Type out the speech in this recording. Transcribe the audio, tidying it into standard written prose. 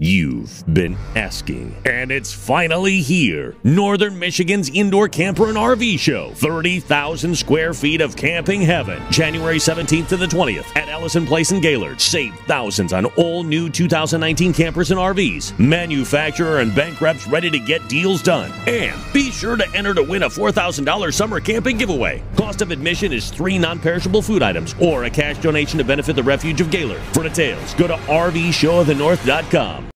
You've been asking, and it's finally here. Northern Michigan's Indoor Camper and RV Show. 30,000 square feet of camping heaven. January 17th to the 20th at Ellison Place in Gaylord. Save thousands on all new 2019 campers and RVs. Manufacturer and bank reps ready to get deals done. And be sure to enter to win a $4,000 summer camping giveaway. Cost of admission is 3 non-perishable food items or a cash donation to benefit the Refuge of Gaylord. For details, go to RVShowoftheNorth.com.